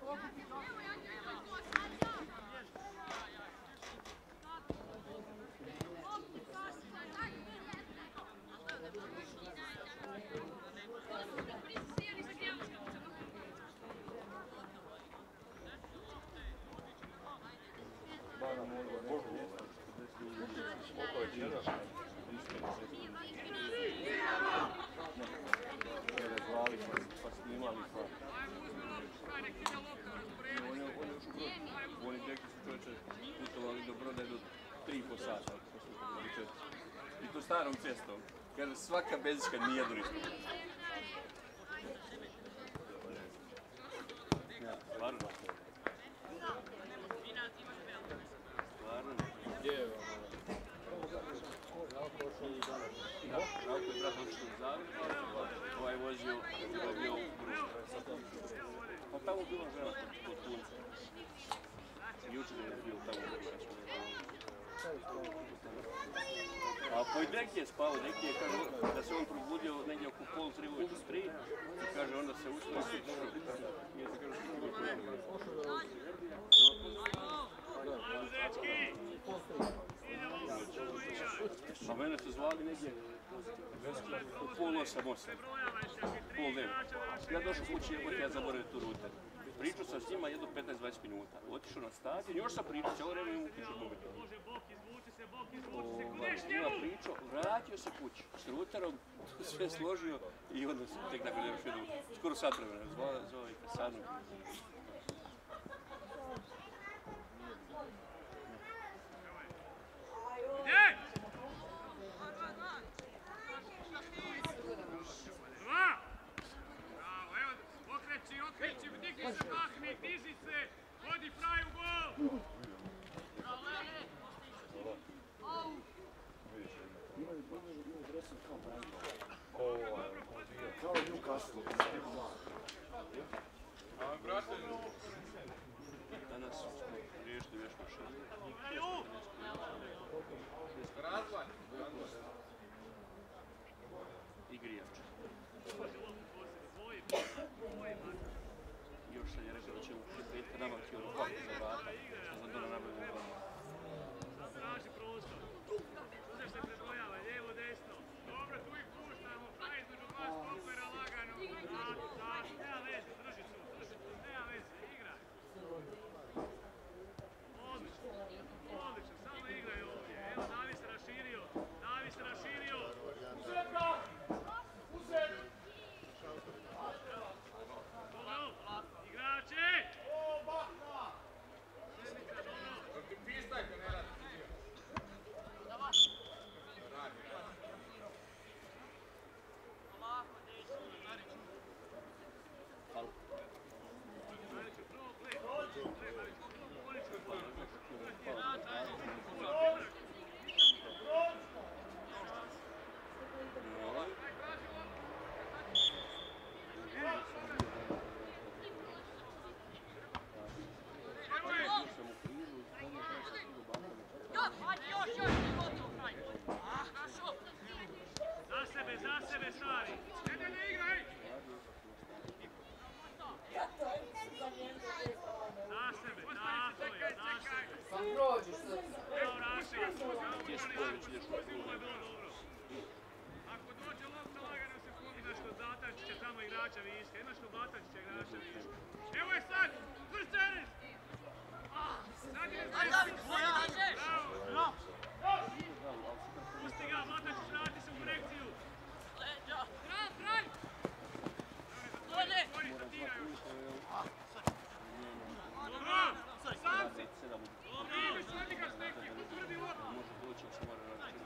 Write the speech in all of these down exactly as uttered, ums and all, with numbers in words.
I to starom cestom, jer svaka benzinska nije jedno ništa. Stvarno? Stvarno? Gdje je ovo? Ako je brat otišao u Zagreb, ovaj je vozio, ovaj je bio u Gružu. Pa tamo je bila žena kod Tunca. Jučer je bio tamo u Gružu. A poj neki je spao, neki je kaže da se on probudio negdje oko pol tri ujutro tri i kaže onda se ustao i se pošao. Nije se kaže što je problem. A mene su zvali negdje u pol osam, osam, pol devet. Ja došao kući, evo ja zaboravio tu ruter. Pričao sam s njima jedno petnaest do dvadeset minuta. Otišao na stadion, još sam pričao, cijelo vreme imam kuću mobitel. Ima pričao, vratio se kući s ruterom, sve složio i onda sam tek nakon još jednu, skoro sat vremena, zvao i kasanu. Danas smo riješili već po šest. I grijavče. Još sam je rekao da će u petka nabaviti ono kvaku za vrata, što sam dole nabavio u vrata. Traži prostor. Uzeš se prebojava, lijevo, desno. Dobro, tu ih puštamo, pa između dva stopera lagano. Zato, zato, nema veze, drži tu, drži tu, nema veze, igraj. Odlično, odlično, samo igraj ovdje. Evo, Davi se raširio, Davi se raširio. Uzeta! Uzeta! Dobro, igrače! Sedmica, dobro. Pistajte, ne radi. Za sebe, za sebe, stari! Ne, ne, ne, igraj! Za sebe, tako je, za sebe! Pa prođi se! Evo Raša, ovo je bilo dobro. Ako dođe lopta, lagano se poginaš kod Batančića, tamo igrača viška. Imaš kod Batančića igrača viška. Evo je sad! Vrsteris! Sad je Vrsteris! Bravo! Pusti ga, Batančić, vrati se u korekciju! Bravo, braj! Bolje! Dobro! Sam si! Dobro! Ideš, odigraš neki, utvrdi loptu! Može doći, ali se mora raditi.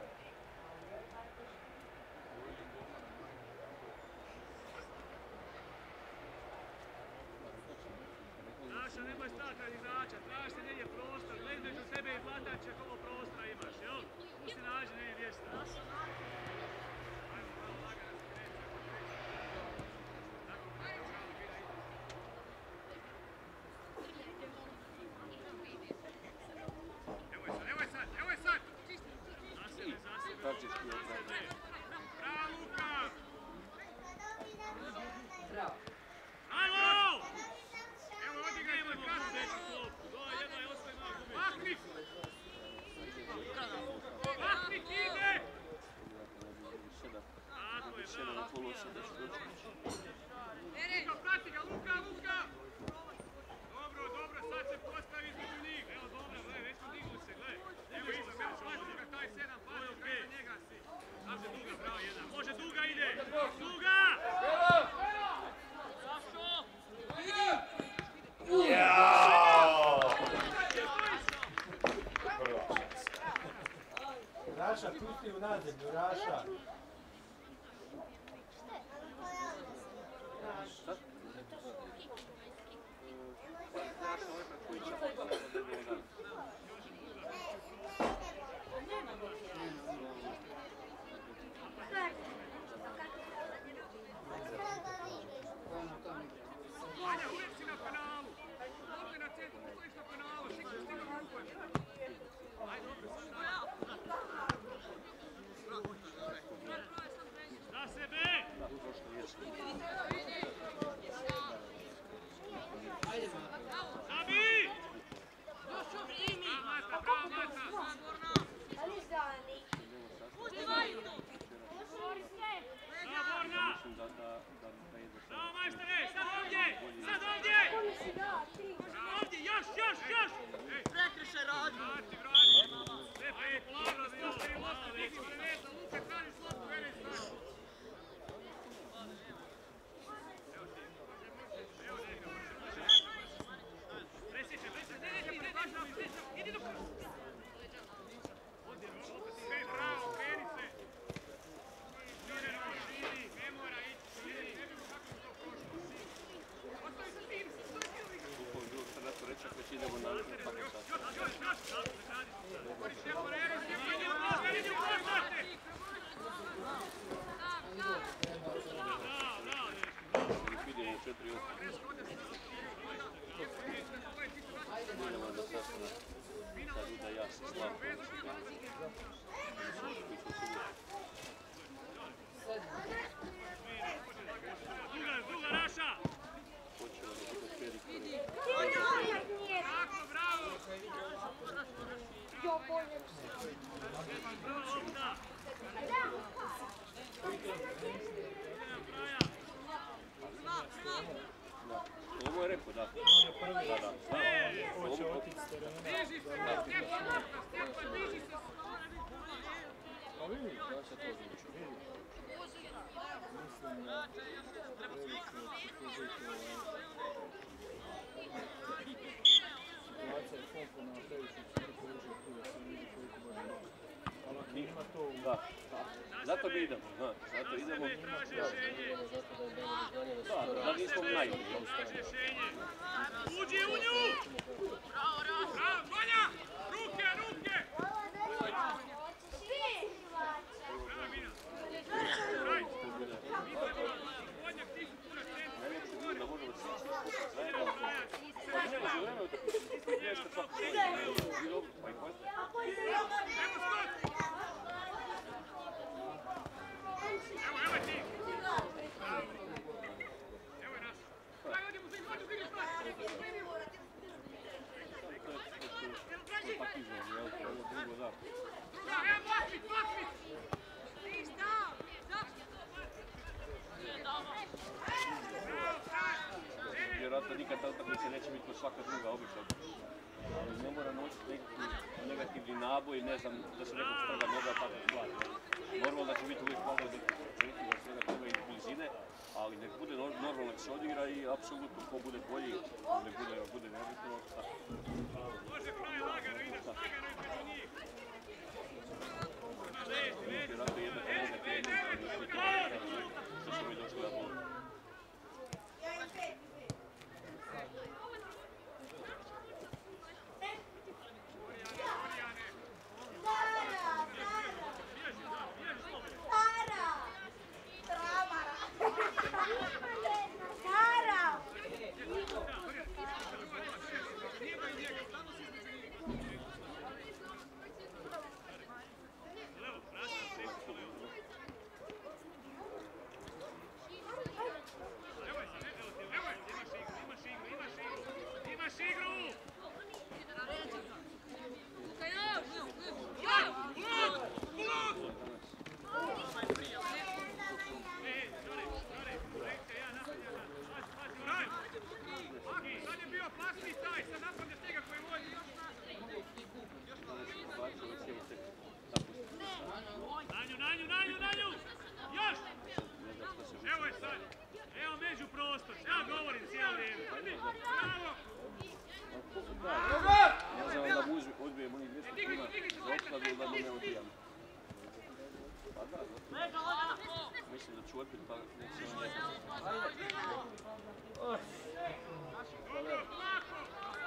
Naša, nemoj stati radi igrača, traži se negdje prostor, gled među sebe i Batančića koliko prostora imaš, jel? Tu si nađi negdje mjesta. Ajmo, malo lagano se kreći. Tako, tako, bravo, gdje ide. Evo je sad, evo je sad, evo je sad! Za sebe, za sebe, za sebe. Bravo, Luka! Bravo! Bravo! Evo Raša, pusti u nadzemlju, Raša. Anja, uvijek si na penalu. Ovdje na centru, stojiš na penalu. Šik se stigao rukom. Ajde, opet za sebe! Zabi! Bravo, Marta, bravo, Marta! Bravo, majstore, sad ovdje! Sad ovdje! Ovdje, još, još, još! Prekriše radi! Vrati, vrati! Sve pet, polagano, ostavi lopta, vidi preveza, Luka traži slopu, veli stvari! Evo ti, evo ti! Presjeće, presjeće, ne, ne, ne, ne, idi do kraja! Ovdje, opet, sve, bravo, kreni se! Ne mora ići, ne vidimo kako se to prošlo. Ostavi se tim, ostavi tim liga. Upravo bilo sad neko reći ako već idemo na tako sad. Još, još, još, još. Boriš lijepo, Reris, vidi u post, vidi u post, brate. Da, da, da. Vidimo u četiri osam. Idemo da sad sad uda ja se slavim. Duga, duga, Raša. Počeo da bude periku. Tako, bravo. Bravo, lopta. Ovo je rekao, da. Da, da. Hoće otići s terena. Diži se, Stjepan, Marta, Stjepan, diži se. Pa vidi, ja se to znači, vidi. Mislim da previše otići situacija je koliko na previše koliko uđe tu da se vidi koliko bude noga. Ali ako ima to u... Da. Zato mi idemo, znaš, zato idemo. Traži rješenje. Da, da nismo najbolji. Traži rješenje. Uđi u nju! Bravo, bravo, Vanja! Ruke, ruke! Bravo, Mina! Raj! Vodnjak, ti su tu na centru. Najljepše bilo da možemo sličiti. Idemo, Brajan! Pa ne može vremena da nešto svako bilo, pa i postoje. Evo skot! Evo, evo ti! Bravo! Evo je naš! Daj, odimo, zim, odimo, vidi, pravi! Partizan, jel? Ovo drugo da. Druga, evo, Makvit, Makvit! Bravo, Franj! Vjerojatno nikad ta utakmica neće biti kao svaka druga obična. Ali ne mora nositi neki negativni naboj, ne znam, da se nekog strga noga, tako stvari. Normalno da će biti uvijek malo nekog svega toga i blizine, ali nek bude normalno nek se odigra i apsolutno ko bude bolji, nek bude, bude nebitno. Može Franj, lagano ideš, lagano je među njih. Već, već, Vjerojatno jedna već, već, već, već, što smo mi došli da boli. Ostoč, ja govorim cijelo vrijeme. Bravo! Ja znam da mu uzme, odbije mojih dvjesto kuna za otkladu ili da mu ne odbijam. Pa da, zato. Mislim da ću odbiti, pa neće on jeti. Dobro, lako!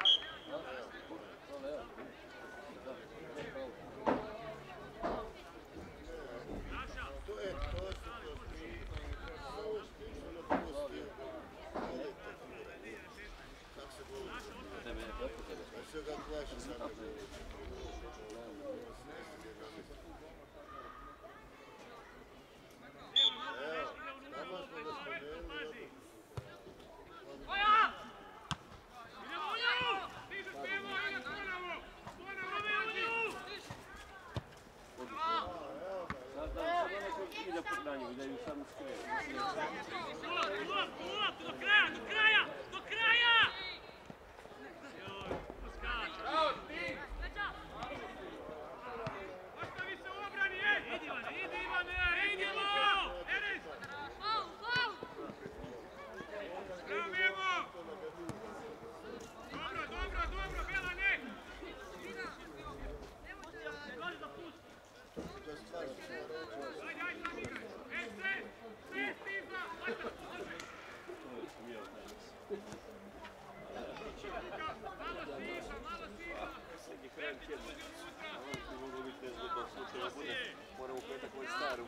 Moramo petak ovaj staru.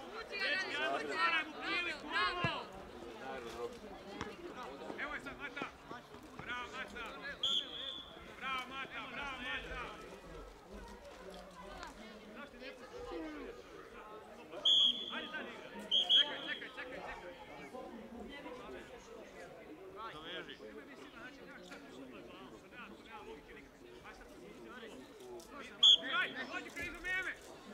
Evo je sad Mata. Bravo Mata. Bravo Mata, bravo Mata. Zašto ne pusti? Ajde sad igra. Čekaj, čekaj, čekaj, čekaj. Doveži. Aj, hođi krizu meme.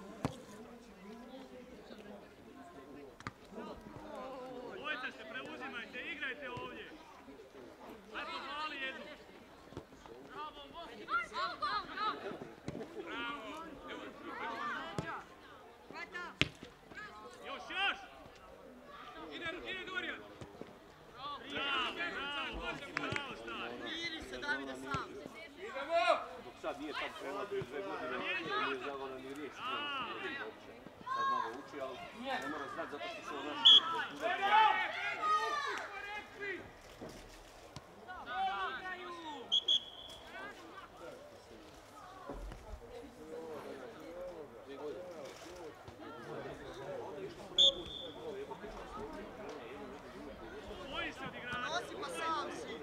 Bojte se, preuzimajte, igrajte ovdje. Aj, pohvali jednu. Bravo, bravo. Još, još. Ide, ide Dorijan. Bravo, bravo, bravo, stari. Miri se, Davide, sam. Dok sad nije tam krenuo bio dve godine, nije znao ni riječ. Sad malo uči, ali ne mora znati zato što se on naši. Boji se odigrati. Nosi pa sam si.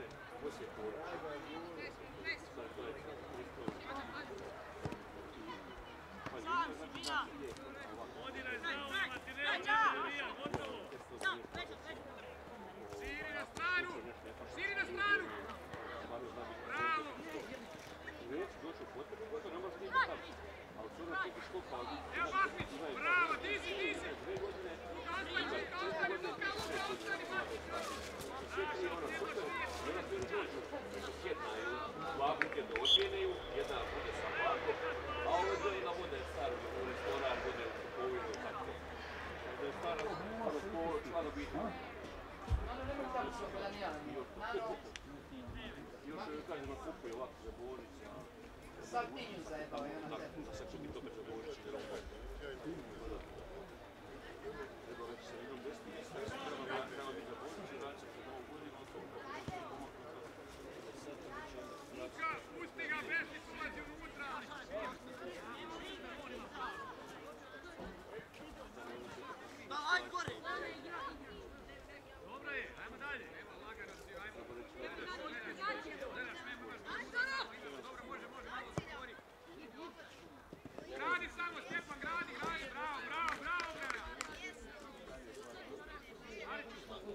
Odina je znao na Matineu, Matineu, gotovo. Širi na stranu, širi na stranu. Bravo. Evo Mahmić, bravo, ti si, ti si. Pokazvaj, pokazvaj, pokazvaj, pokazvaj, Mahmić. Vakuke da odvijenaju, jedna bude sa vakom, a ovo dojena bude staro u restoran, bude u kupovinu i tako. Da je staro, staro po člano biti. Još kaže da kupuje ovako za Božić. Sad minju zajebao je na tebi. A sad će biti opet za Božić i roko. Treba reći se jednom desni, treba biti za Božić i vraća se novu godinu. Luka, pusti ga, Besić ulazi unutra. Da, aj gore. Dobro je, ajmo dalje. Evo, lagano si, ajmo. Dobro, može, može, malo se govori. Gradi samo, Stjepan, gradi, gradi, bravo, bravo, bravo, bravo.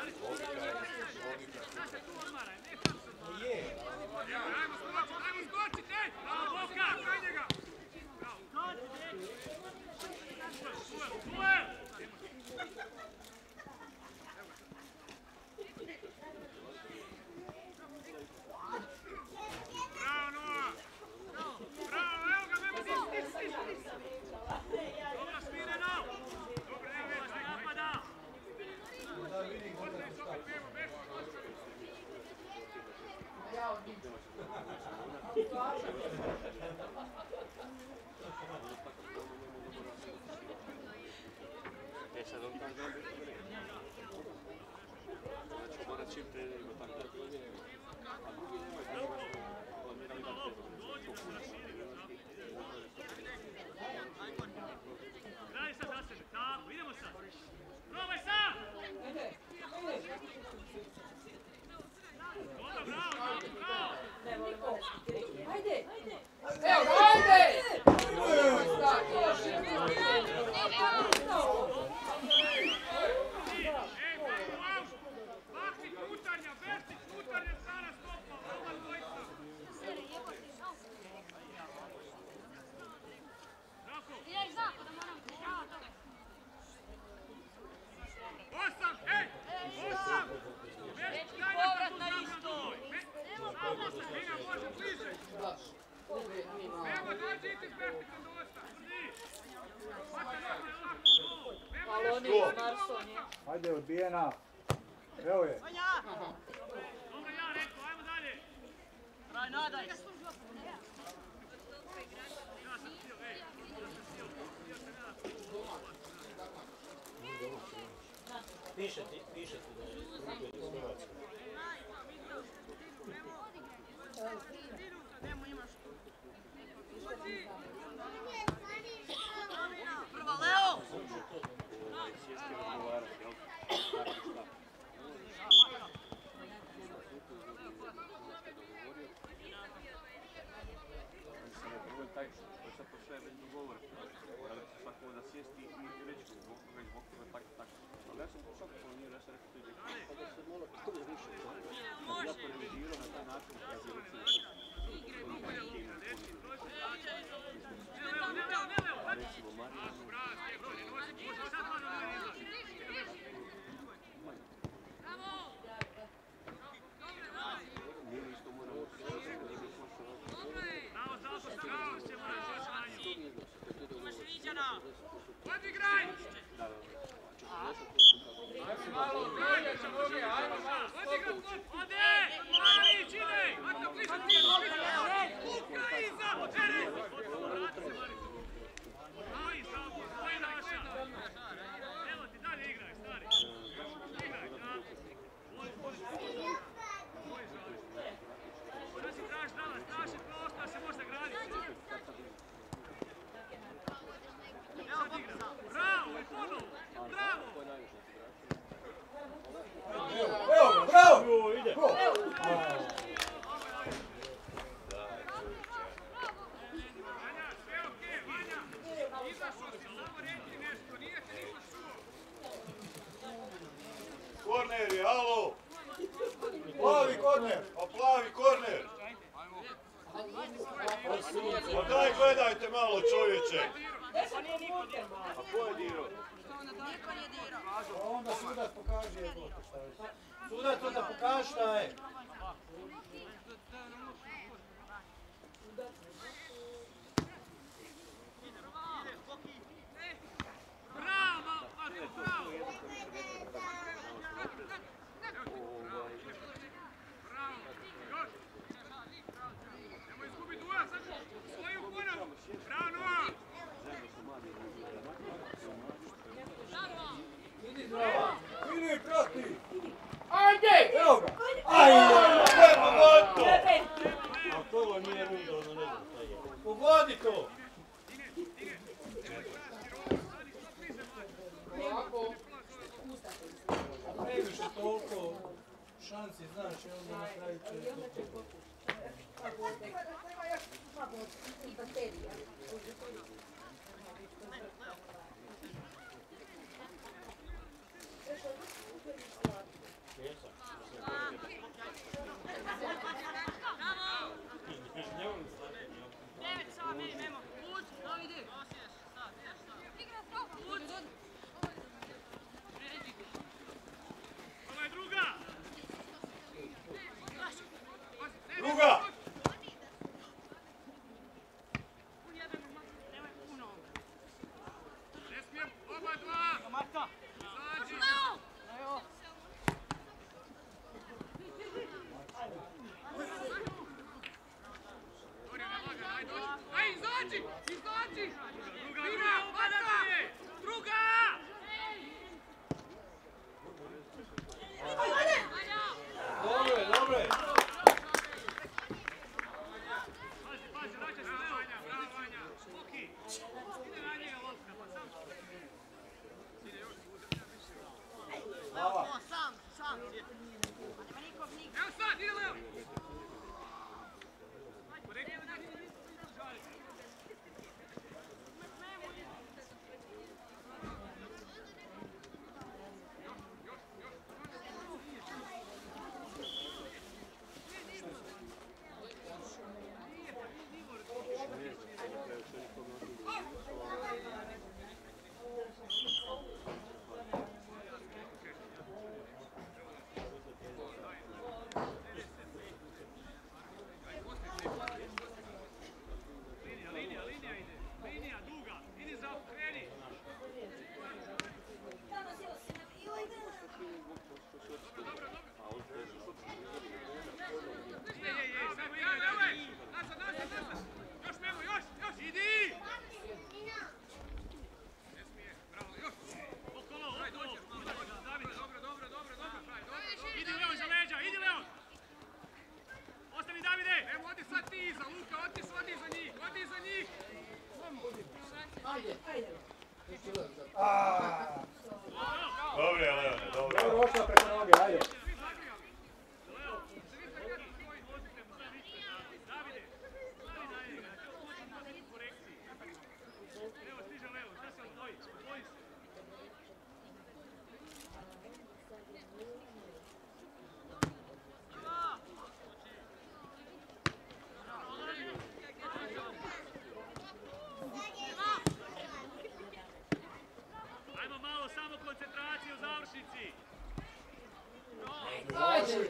Da se tu odmaraj, ne sam se. Evo, ajmo skočit, ajmo skočit, ej! Bravo, Boka, kraj njega! Bravo. Duel, duel! Bravo, Noa! Bravo, evo ga, Memo, ti, ti, ti, ti! Dobro, Smireno! Dobro, evo, evo, se napada! Ostavi stopit, Memo, Memo! Ja odlično. E sad on tako dobro je. Znači mora čim prije nego tako dobro je. A drugi nemoj tako što on mira ima Gradi sad za sebe, tako, idemo sad! Probaj sad! Dobro, bravo, bravo, bravo! Ajde! Evo ga, ajde! Ej, Marko, out! Bakti kutarnja, Berti kutarnja, stara stopa, ova dvojica! Rako! Osam, ej! Osam! Berti, daj da sam tu sam na tvoj! Samo se, Mina, može, bliže! Evo, dođi i ti s Bertikom dosta, brzi! Hvata nekoj lako! Evo, nešto! Ajde, odbijena. Evo je. Dobro, ja rekao, ajmo dalje! Raj, nadaj! Ja sam htio, ej! Ja sam htio, htio sam ja! Piše ti, piše ti da je izgubio iz Hrvatske. Prva, Leo! sjesti razgovarati, jel? Znači šta? Mislim, je problem taj što sad to sve već dogovore. Mora se svako da sjesti i reći zbog toga i zbog toga tako tako. Ali ja sam pošao kako nije nešto rekao to je rekao. Pa da se malo toga više. Kad ja porevidirao na taj način, kad je recimo recimo Marija. Nije isto moramo Odigraj! Ode! Marić, ide! Mato, bliže, bliže, bliže! Luka iza! Ere! Vrati se, Mariću! Stoji, Savo, stoji naša! Evo ti, dalje igraj, stari! Igraj, tako! Tvoj, tvoj, tvoj! Šta si tražiš danas? Traži prostor, se može graditi! Sad igra! Bravo, i ponovo! Bravo! Evo ga, bravo! Ide! Vanja, sve okej, Vanja! Izašao si, samo reci nešto, nije te niko čuo! Korner je, alo! Plavi korner! A plavi korner! Pa daj gledajte malo čovječe! A ko je dirao? A onda sudac pokaže je to šta je. Sudac onda pokaže šta je. Bravo, Matko, bravo! Bravo, još! Nemoj izgubit duel, sad stoji u ponovu! Bravo, Noa! Idi, prati! Ajde! Evo ga! Ajde! Nema goto! A koga nije rundao, no ne znam šta je. Pogodi to! Ovako. Ne više toliko šansi, znaš, i onda na kraju će... Ajde, ajde. Dobre, Leone, dobro. Dobro, ošla preko noge, ajde. Ajmo malo samo koncentraciju u završnici. Ajde.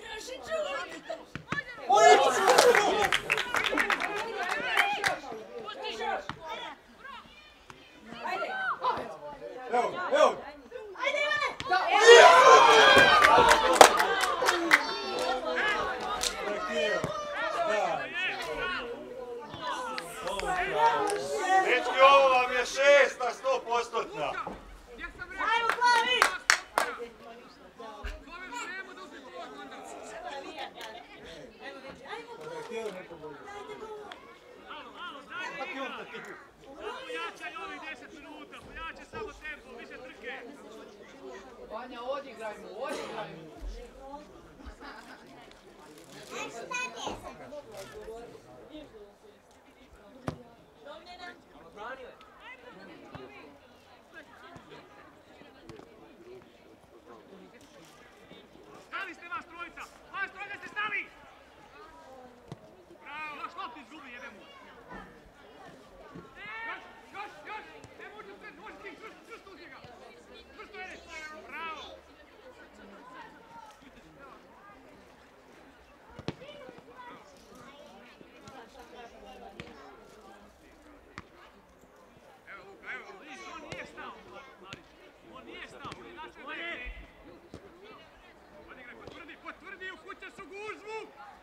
Evo, evo. Dečki, ovo vam je šesta sto postotna. Ajmo, Plavi! Malo, malo, daj igra. Samo jačaj ovih deset minuta, pojačaj samo tempo, više trke. Vanja, odigrajmo, odigrajmo. Stali ste vas trojica! Vas trojica ste stali! Bravo! Još loptu izgubi, jebe mu! Još, još, još! Ne može se, može ti, čvrst, čvrst uz njega! Čvrsto je! Bravo! Evo Luka, evo, vidiš, on nije stao, Marić. On nije stao, on je nastavio da je Odigraj, potvrdi, potvrdi, u kuće su gužvu!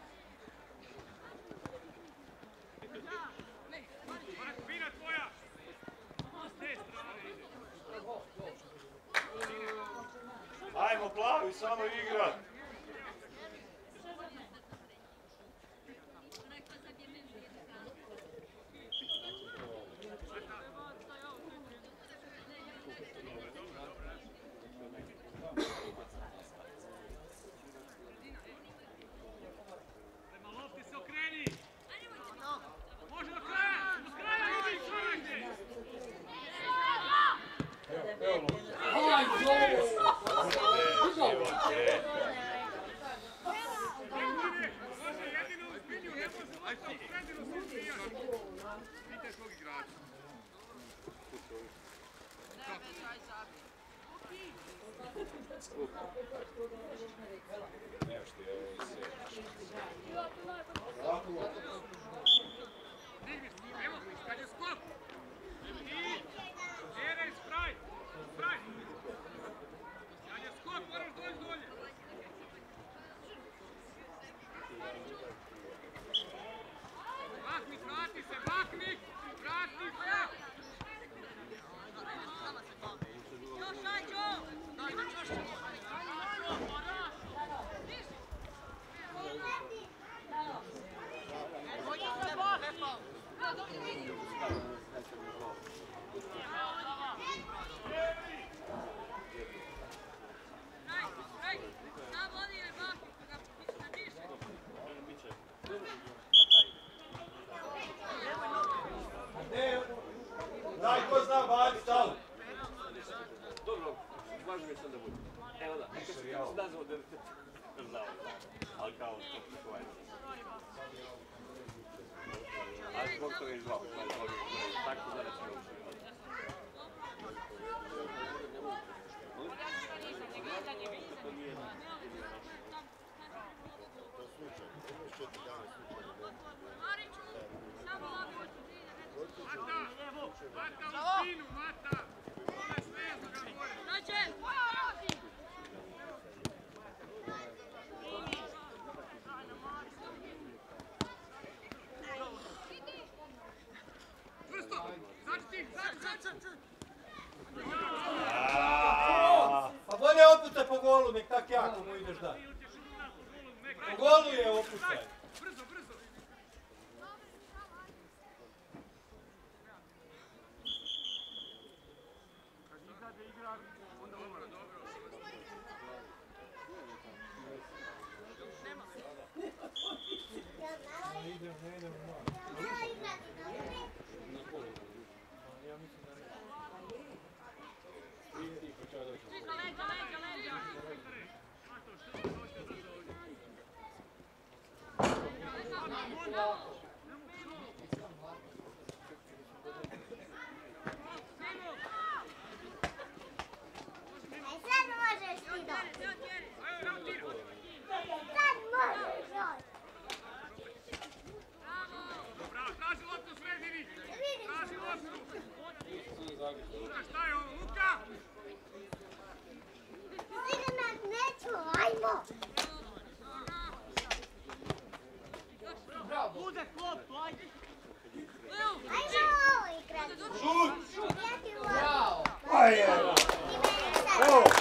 Markovina tvoja! S te strane ide. Ajmo, Plavi, samo igrat. Prema lopti se okreni! Može do kraja! Do kraja ljudi, čovjek! Evo, Ajde! Može jedino u zbilju, ne može lopta u sredinu se izbijati. Vidite svog igrača. Digni, evo, kad je skok. I, Jerez, fraj, fraj. Kad je skok, moraš doći dolje. Baknik, vrati se, Baknik, vrati se. Još, ajde! Dajde, čvršće! Daj, ko zna bacit, ali. Dobro, važno je sad da bude. Evo da, kad se nazvao da... Znao, ali kao to ovaj. Ali zbog toga je zvao, tako da neće ga ušli. Mata u spinu, Mata! Ovo je svezu ga gore! Znači! Čvrsto! Zači ti! Zači, zači! Pa bolje opucaj po golu, nek tak jako mu ideš da. Po golu je opucaj. Brzo, brzo! Onda dobro, dobro. Ne idem, ne idem u malo. Ja mislim da ne. Leđa, leđa, leđa. Mato, što ti dođe da za ovdje? Sad možeš ti da. Ajde, evo tira. Sad možeš još. Bravo, traži loptu u sredini. Traži loptu. Luka, šta je ovo? Luka! Sigurno neću, ajmo. Bravo. Bude klopu, ajde. Ajmo ovo igrati. Šut! Ja ti u Bravo. Ajde! Ti meni sad. O!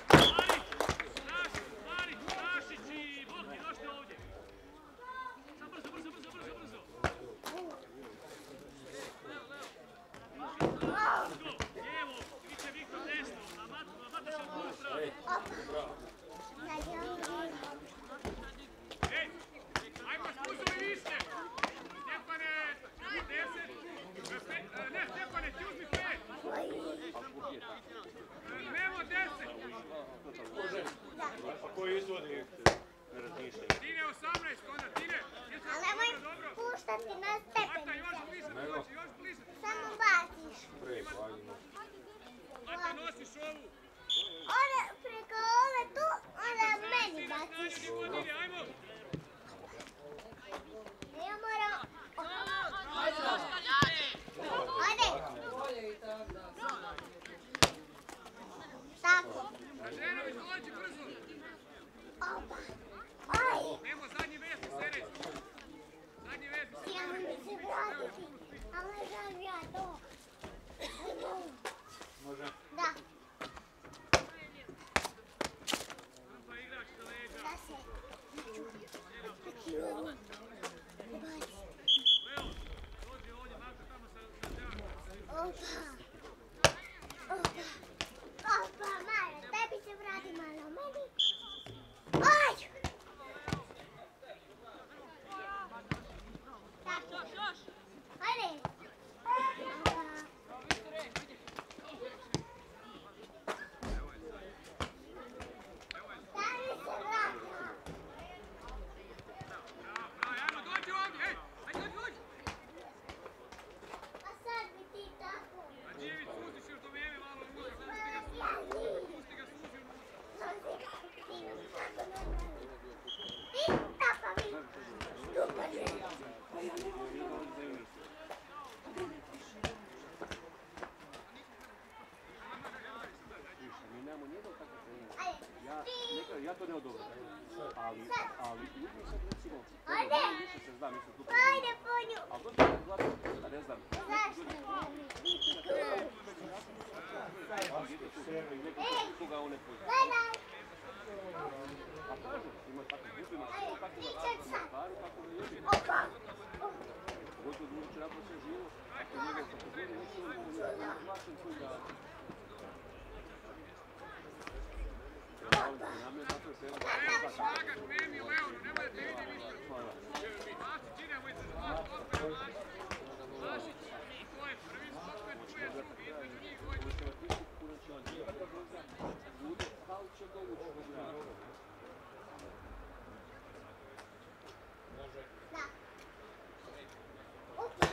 Marić, Rašić i Bogni, došli ovdje. Sad brzo, brzo, brzo, brzo, brzo. Lijevo, iće Viktor desno, a Mataš je odgovor pravo. Sad je ovo. Ej, ajmo spuzili više. Stjepane, deset. E, Ne, Stjepane, ti uzmi pet. E, Memo, deset. A koji izvodi? Tine, osamnaest, onda Tine. Jesu Ali dobro, nemoj dobro. puštati na Mata, još stepenice. bliže dođi, još bliže. Samo baciš. Mata, nosiš ovu. Ode preko ove tu, onda meni baciš. Snanje, godine, ajmo. Ja moram... Ajde. Ode. Bolje i tako da. Tako. Raženović, dođi brzo. Opa. Aj. Nemo, zadnji vesni, Sereć. Zadnji vesni, Sereć. Ja mi se vratiti. Ali žal ja to. Ajmo. Može. Da. Pa igrač za leđa. Da se. Leo, dođi ovdje, Marko, tamo sa Đakom. Opa. Opa. Opa, Mara, tebi se vrati malo, meni. Aj! Tako. Još, još. Ajde. Opa. Tebi se vrati. Bravo, bravo, ajmo, dođi ovdje, ej, ajde, dođi, dođi. A sad bi ti tako. A Đijević, pustiš još do mene malo unutra, pusti ga, Ja ni. pusti ga, suzi unutra. Ti tako mi. Stupanje. Mi nemamo nijednog takvog treninga. Ajde. Ja, neka, ja to ne odobram. Ali, ali ljudi sad recimo, Ajde. više se zna, mislim tu. Ajde, ponju. A to se gleda, a ne znam. Zašto ne biti tu? Ej, Koga on ne pozna. gledaj. A kažu, ima tako grupima, Ajde, tako ti da ček radi sad. stvari, tako da ljudi. Opa. Gotovo drugi će napravo sve živo, ako njega se pogodi, neće on mogu mašem koji da... Namjer zato je sve ono... Evo, šlagat, Memi, Leo, nemoj da te vidim isto. Maci, činemo iza dva, stopera, Maci. Mašić, to je prvi stoper, tu je drugi, između njih dvojka. Bude, da li će dovući u gradu? Da. Opa.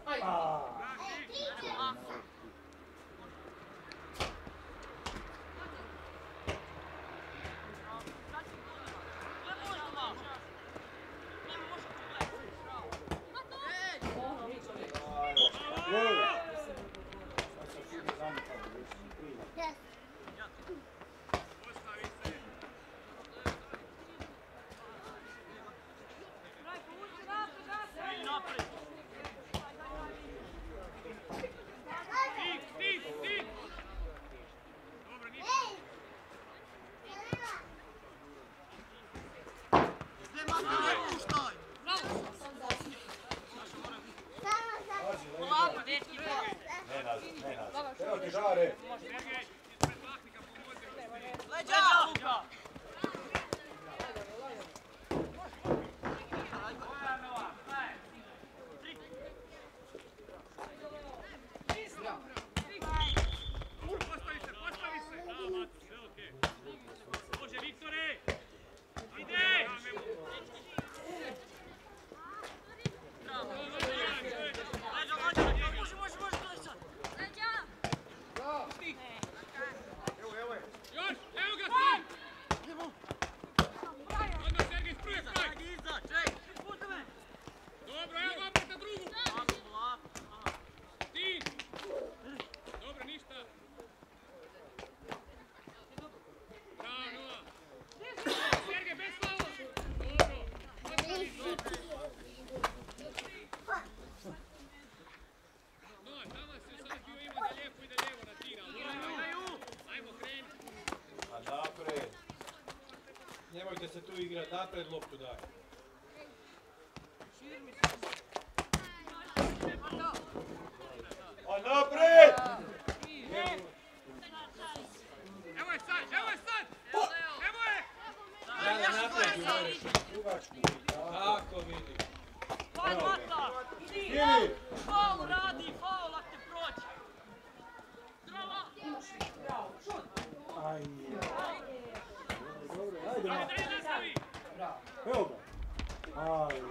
Evo ti žare. Postavi se, postavi se! Da, Matu, sve okej. Može, Viktore! Ide! Može, može, može, gledaj sad! Još, evo ga sad! Odmah Sergej, spruje, spruje! Dobro, evo ga opet na drugu! Ti! Dobro, ništa! Bravo, Nova! Sergej, bez slavo! Dobro! Postavi se! No, tamo se sad bio ima da lijepo i da lijevo natira. Ajmo, kreni! A napred. Nemojte se tu igrat, napred loptu daj. A napred! Evo je sad, evo je sad! Evo je! Da, napred ju moraš. Dugačku. Tako vidi. Vaj, Mata! Ili! Faul radi, faul ak te prođe! Zdravo! Aj. Dobro, ajde Ajde, Mata. ajde, nastavi! Evo ga. Aj.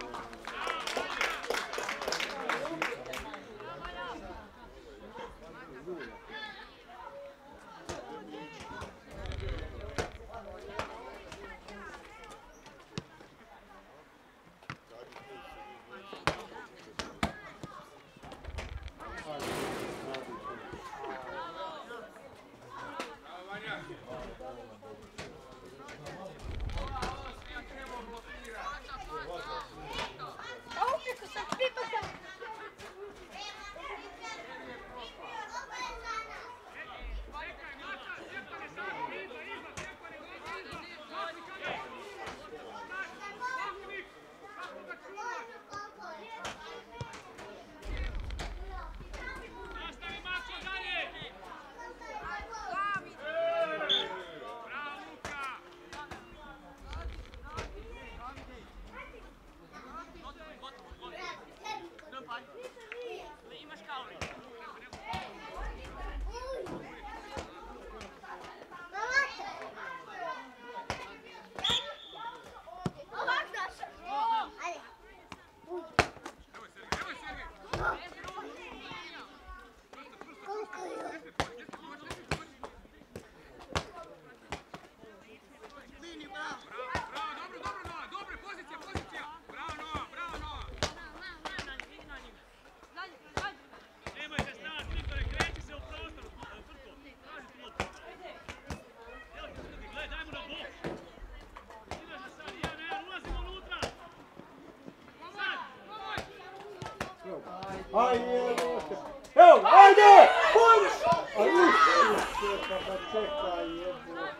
Nastavi, Mačo, dalje! Bravo, Luka! Imaš kauri. Evo je Sergej! Bravo, dobro, dobro, Nova, dobre, pozicija, pozicija! Bravo, Nova, bravo, Nova! Nemojte stati, Viktore, kreći se u prostor, Frko, traži tu loptu. Evo ti drugi, gledaj, daj mu na bok. Ideš da sad, jedan, jedan, ulazimo unutra. Sad! Ajde, evo, ajde! Puš! A više! Pa čekaj, jebote.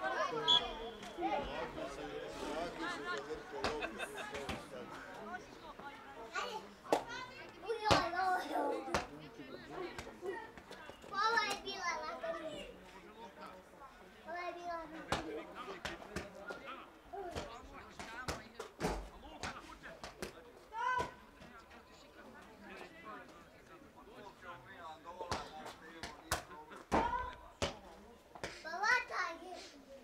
Hvala je bila na kraju. Hvala je bila na kraju. Balataj je.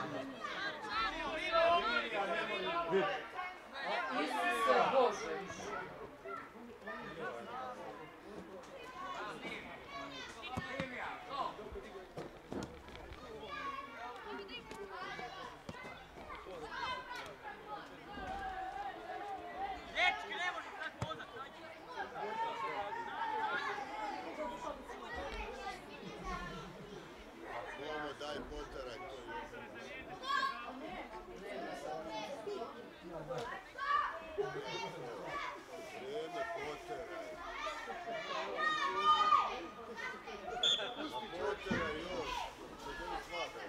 Isuse Bože. Dečki, ne može sad pozat, ajde. Ovo daj poteraj to. Vreme poteraj. A poteraj još. Se to svada.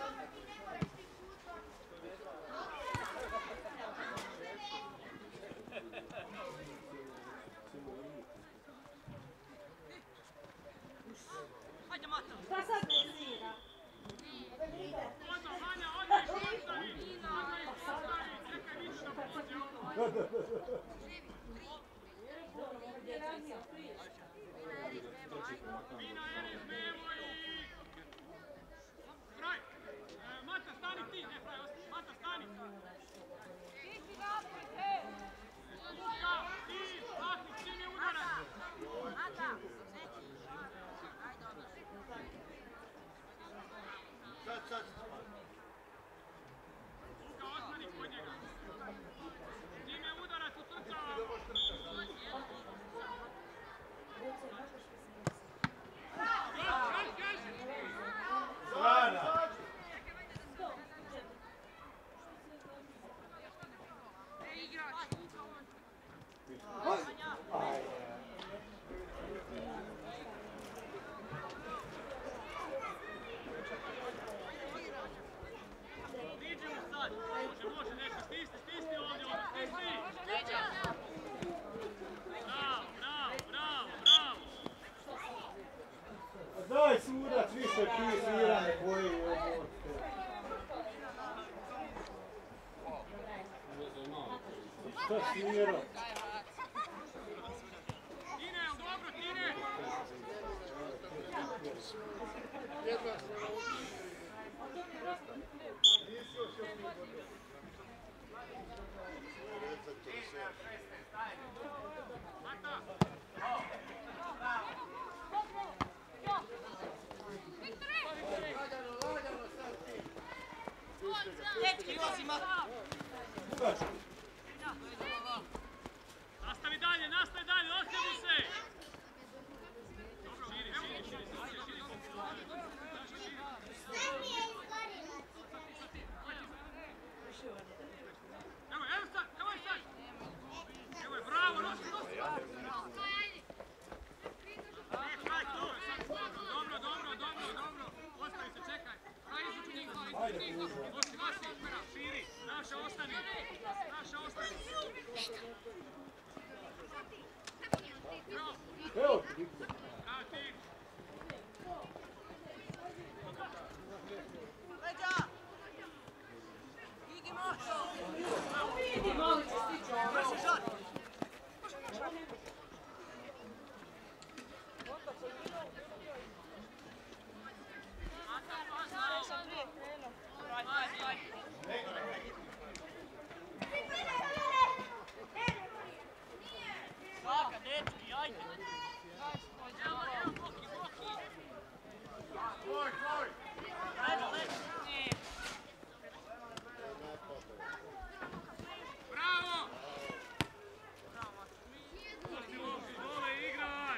Ajde, Mata. Šta sad benzina? Odo, Vanja, odeš, ostavi, ostavi, ostavi, čekaj više da pođe ono. Vina, Eris, Mevo i... Fraj, e, Mata, stani ti, ne Fraj, ostani, Mata, stani. Luka, ti, Ahmić, ti mi udaraš. Sad, sad. Luka, ostani kod njega. Ti me udaraš u srca. Strana! Priđi mu sad. Može, može, nešto. Stisni, stisni ovdje, ovdje, stisni. Bravo, bravo, bravo, bravo. Daj sudac više ti svirane koji je ovo. Šta svirao? Tine, jel dobro, Tine? Mata. Dečki, uzima. Nastavi dalje, nastavi dalje, ostavi se! Dobro, širi, širi, širi, širi, širi. Sve mi je izgorilo. Evo, evo sad, evo je sad! Evo je, bravo, nosi, nosi! E, Fraj, tu! Dobro, dobro, dobro, dobro! Ostavi se, čekaj! Fraj, izuču njih, izuču njih! Nosi, nosi, širi! Naša ostani! Naša ostani! Bravo! Evo ti. Bravo ti! Leđa! Igi moćo! Vidi, malo će stići ono. Brže, žar! Ajde, ajde! Svaka, dečki, ajde! Evo, evo, Boki, Boki! Tvoj, tvoj. Leđa, leđa! Bravo! Pusti loptu dole i igraj!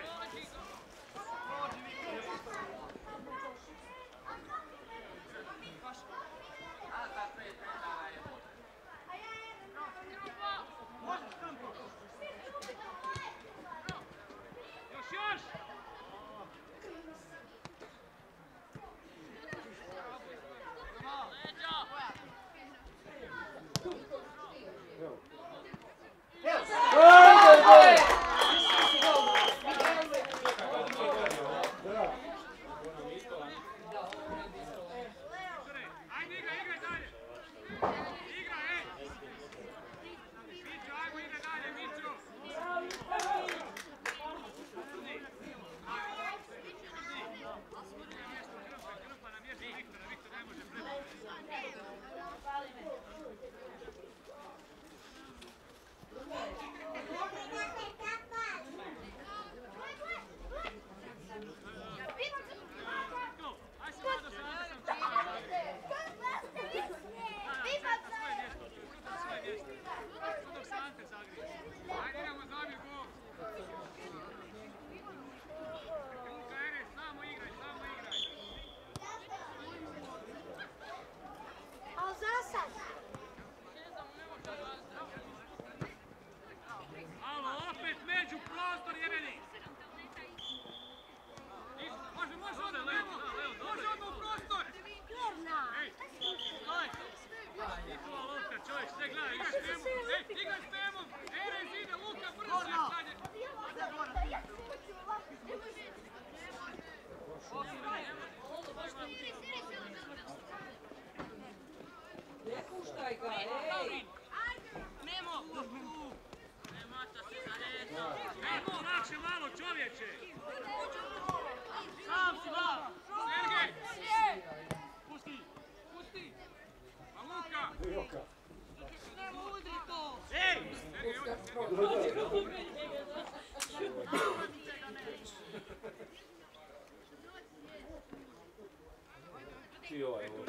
i ovaj ovo.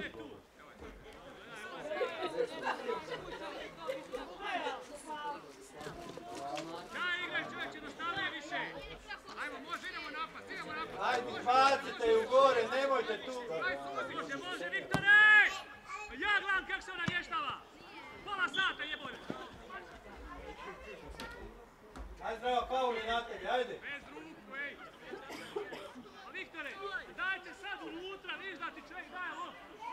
Daj igraj čovječe, dostavljaj više. Ajmo, može, idemo napad, idemo napad. Ajde, bacite ju gore, nemojte tu. Aj, može, može, Viktore! Ja gledam kako se ona vještava. Pola sata jebole. Ajde, zdravo, Pauli, na tebi, ajde. Bez ruku, ej. A Viktore, dajte sad unutra, viš da ti čovjek daje lop.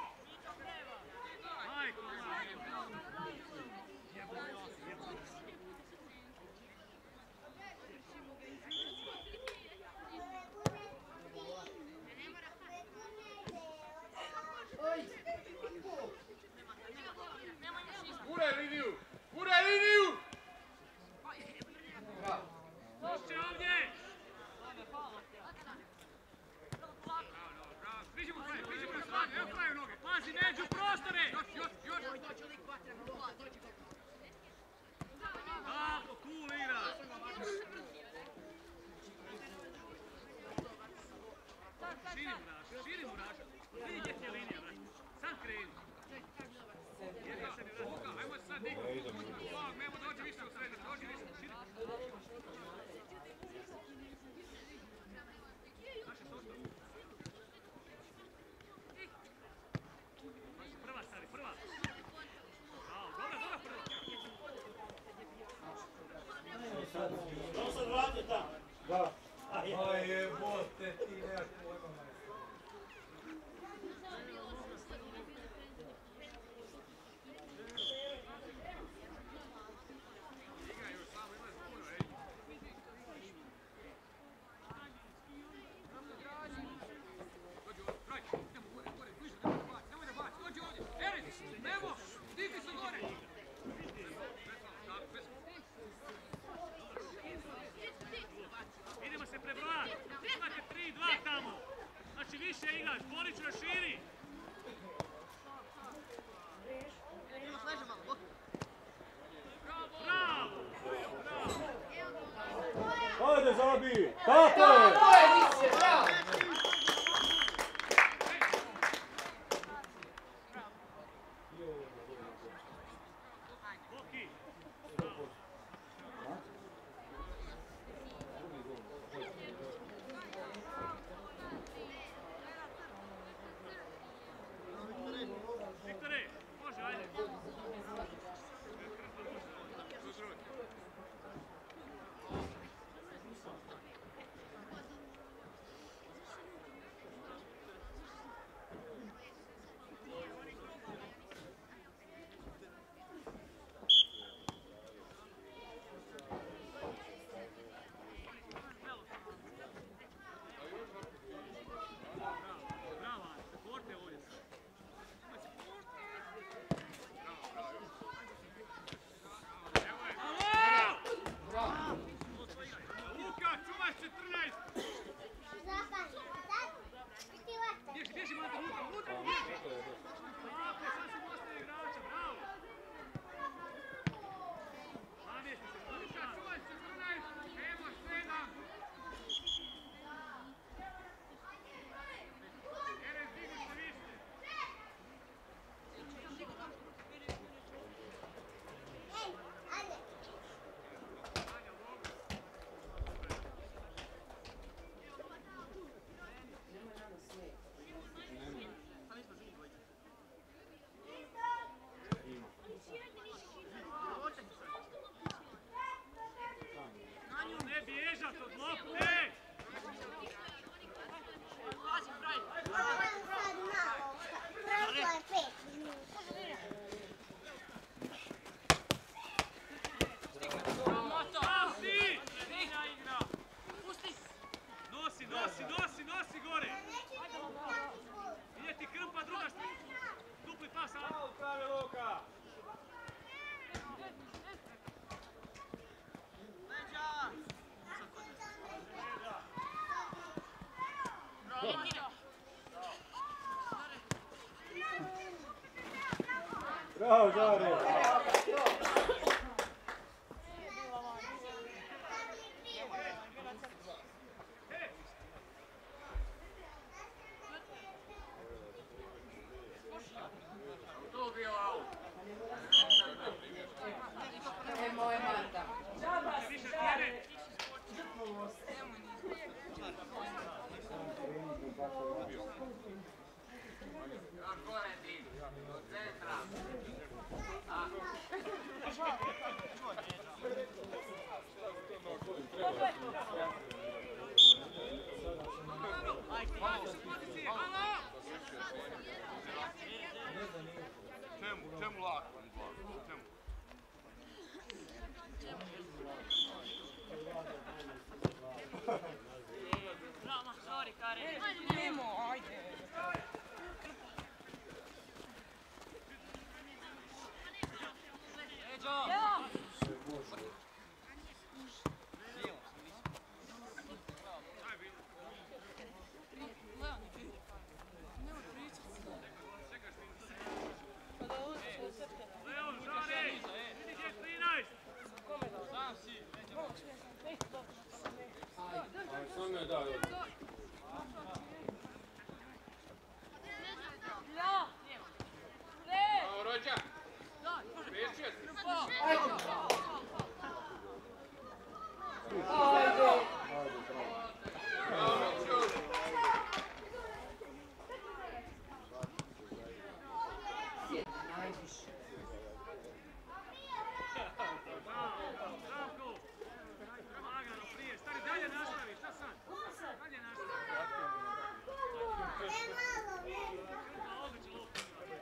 Majko, majko. Guraj liniju! Guraj liniju! Pušće ovdje! Priđemo kraj, priđemo na stranu, evo kraju noge. Pazi, među prostore! Još, još, još! Tako, cool igra! Širi mu Raša, širi mu Raša. Vidi gdje ti je linija, brate. Sad kreni. Ajmo sad nikog. Nemo dođi više u sredinu, dođi više. Širi. Naše sostav. Prva, stari, prva. Bravo, dobra, dobra prva. Samo sad vrate tamo. Da. Oj, jebote, ti nemaš pojma. Idemo se prebrojati. Imate tri dva tamo. Znači više igraš. Borić raširi. Bravo! Ajde, zabij! Tako je! Tako je, Vice, bravo! Boki. Viktore, može, ajde. Bravo, Ante, porte ovdje sad. Alo! Luka, čuvaj četrnaest! Zapan, sad, ti vata. Bježi, bježi, Mate, unutra, unutra, bježi! Tako, sad su postavili igrača, bravo! Namjesti se, Luka, čuvaj četrnaest! Evo sedam! Jerez, digu se više! Ej, ajde. Ne bježat od lopte! Moram sad malo, prošlo je pet minuta. Nosi! Nosi, nosi, nosi, nosi gore! Ide ti krpa druga strana. Dupli pas, a? Pravi Luka! Bravo, Žare! Čemu, čemu lako? Čemu? Bravo, sorry, Karen. Nemo, ajde. Eđo! Ja! Leon, žari! Vidi gdje je trinaest! Samo me daj ovdje. Ja! Ne! Rođa! Zdravko! Lagano, prije, stari, dalje nastavi, šta sad? Dalje nastavi. A, odlično, lopta.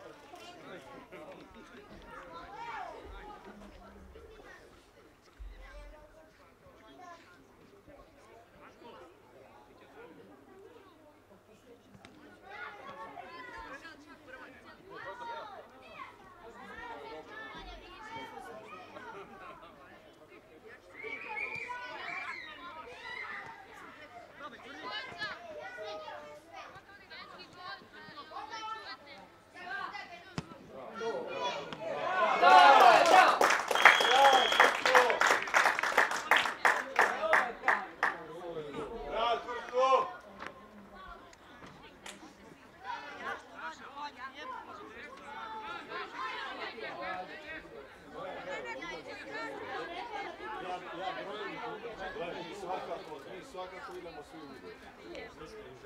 Svakako idemo svi u video.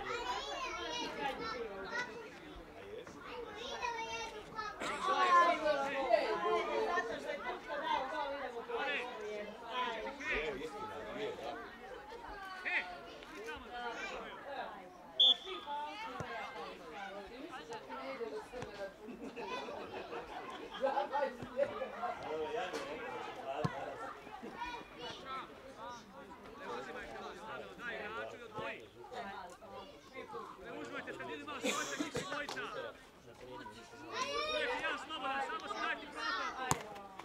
Ne uzmajte se, vidi malo svojte, njih si dvojica. Uvijek je jedan slobodan, samo se dajte prostor.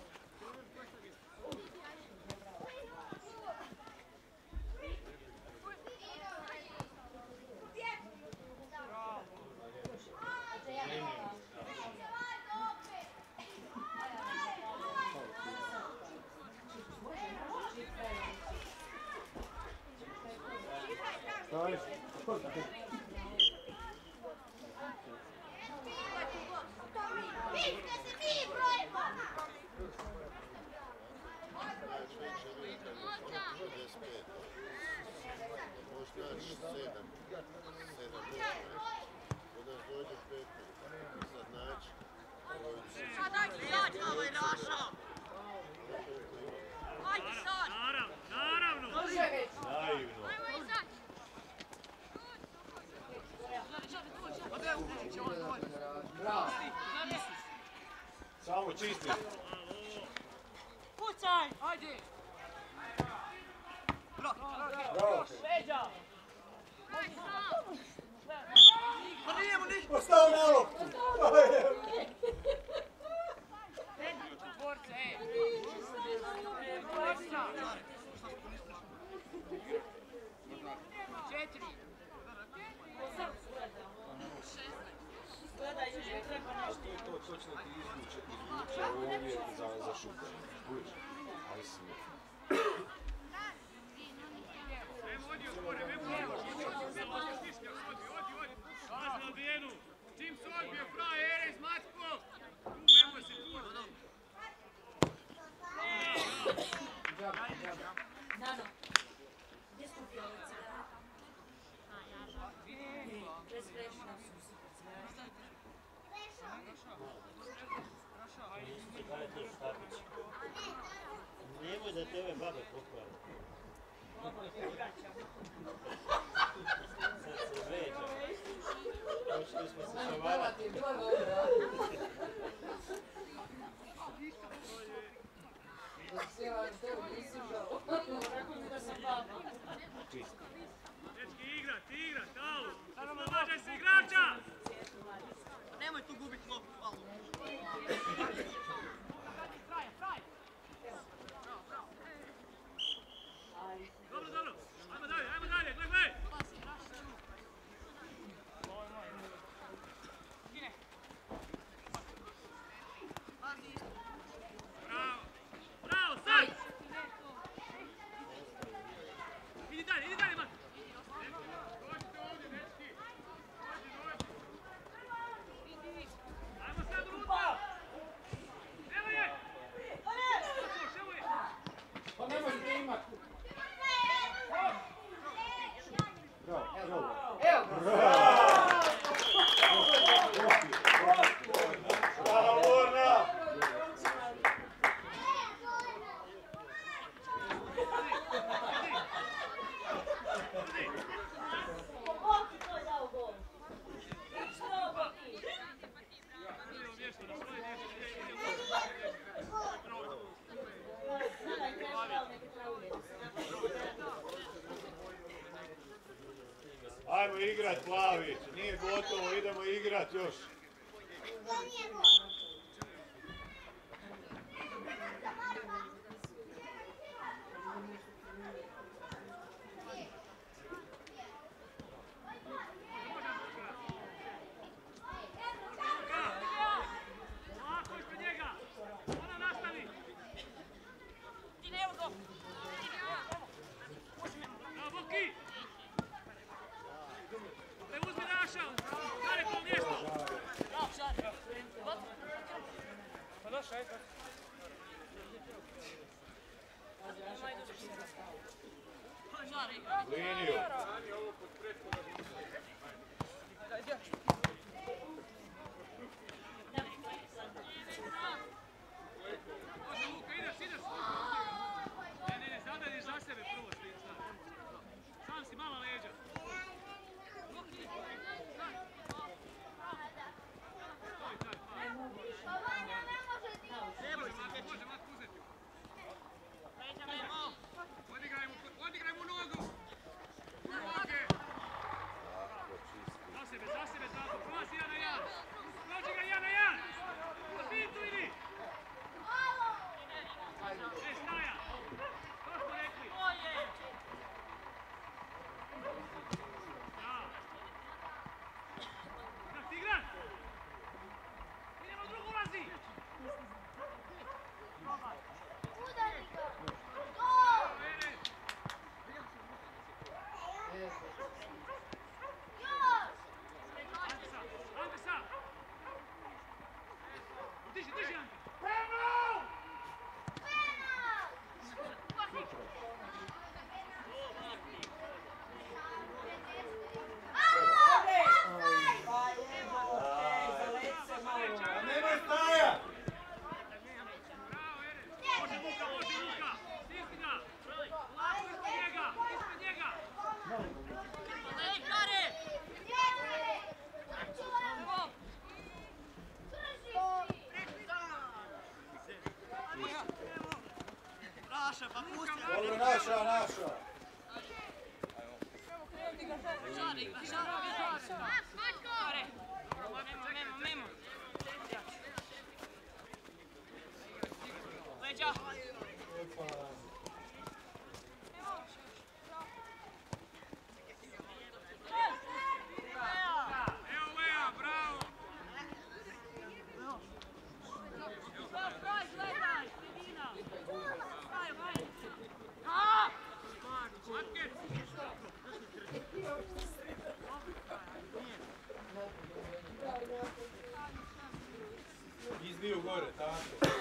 Naravno, naravno. Samo čisti. Pucaj! Ajde! Bravo. Leđa! Ostao na loptu. Borce, ej! Četiri! Gledaj, još ne treba nešto. To točno ti izvuče, izvuče ovdje za, za šuter. Budiš? Ali smije. Nemo odio skore, nemo odio. Odi, odi. Pazi na odbijenu. Čim se odbije, pravi Erez, Matko. Tu nemoj se tu. Nano, gdje smo pjelice? Dajte štapić. Nemoj da te ove babe pokvare. Sad se veđa. Počeli smo se šavarati. Dečki, igrat, igrat, alo! Oslobađaj se igrača! Nemoj tu gubit loptu, alo. Dobro, dobro, ajmo dalje, ajmo dalje, gle, gle! Bravo, bravo, sad! Idi dalje, idi dalje, Mati! Dođite ovdje, dečki! Dođi, dođi! Ajmo sad unutra! Evo je! Evo je! Pa ne možete imati. Evo ga. Ajmo igrat, Plavić, nije gotovo, idemo igrat još. To nije gol. Lako ispred njega! Ona nastavi! Ti ne ugo! Evo, Boki! Preuzmi Raša! Gare po mjestu! Bravo, Šari! Pa došao, ajde. Šari! Liniju. Može, Luka, ideš, ideš! Ne, ne, ne, sada ideš za sebe prvo, svi, sad. Sam si mala leđa. Stoj, taj, pa. Pa Vanja ne može ti. Ne može, Matko, može, Matko, uzeti. Leđa, Memo! Odigraj mu, odigraj mu nogu! Noge! Za sebe, za sebe, Zlatko, prolazi jedan na jedan! Prođi ga jedan na jedan! Na pintu idi! E, Staja! To smo rekli! Oje! Da! Da si igrat! Idemo drugu ulazi! Udari ga. Gol. Ere! Još. Antesa! Antesa! Diži, diži, Ante! Penal. A nemoj stajat. Bravo, Ere! Može Luka, može Luka! Stisni ga! Lako ispred njega! Ispred njega! Ej, Kare! Raša, pa pusti. Dobro, naša, naša. Šari, Šari! Kare! Memo, Memo, Memo! Leđa! Evo Lea, bravo! Gledaj, gledaj! Sredina! Vaj, vaj! Matke! Izbiju gore, tako.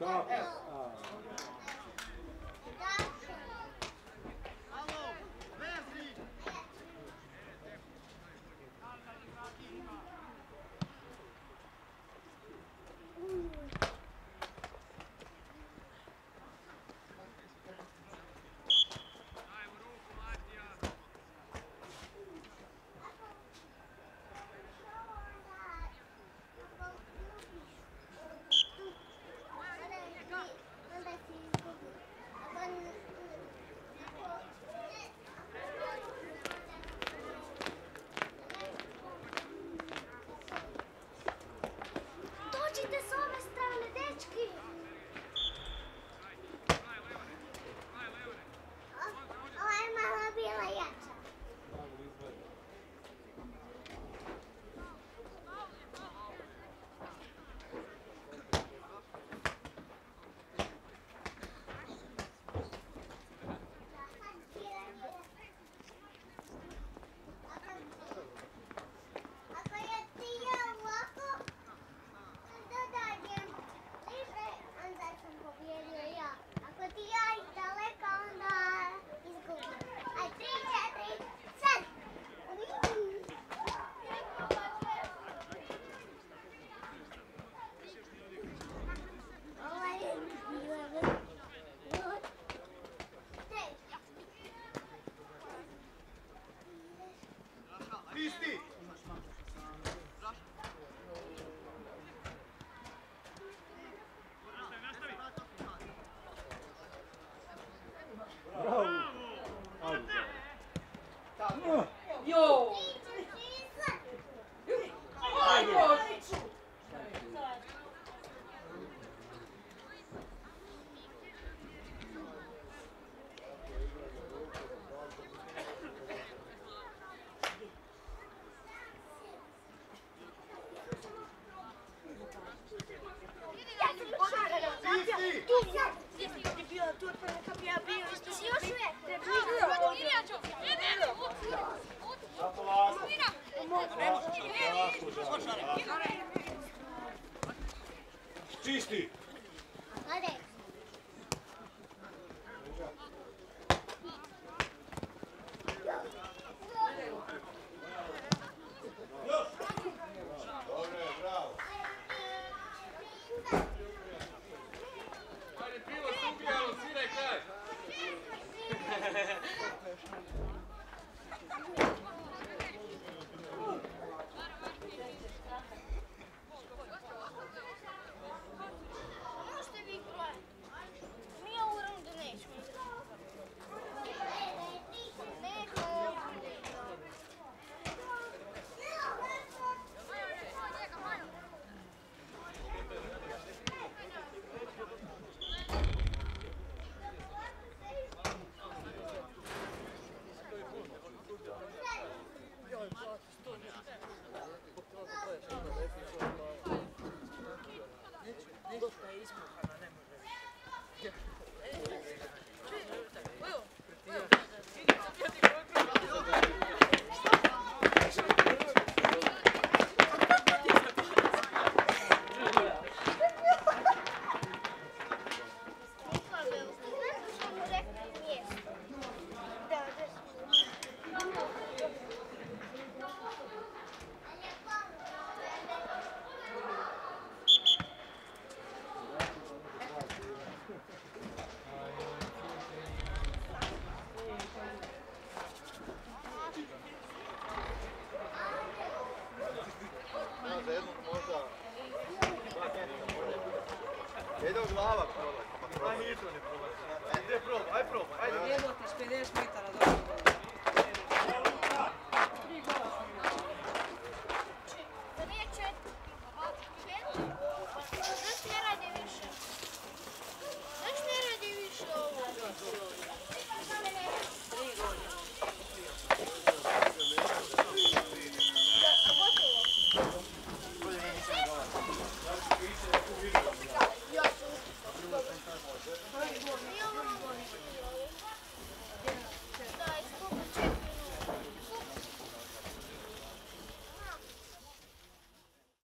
Dođite s ove strane, dečki! Ova je malo bila jača. Ako je ti ja ovako, onda dajem libre, onda sam pobjedio ja. Ako ti ja iz daleka, onda izgubim. Aj, tri, četiri, sad! Ovo je bila vrlo. Isti! Jo! Aj, Božiću! Čisti! Ode. Dobre, bravo. Ajde, pivo se ubijalo, sviraj kraj! Možete vi kroje. Mi ovu rundu nećemo igrati. Nećemo. Za jednog možda... Jednog glava probaj. Aj ništa ne probaj. Ajde probaj, aj probaj. Ajde. Jebote, pedeset metara dobro.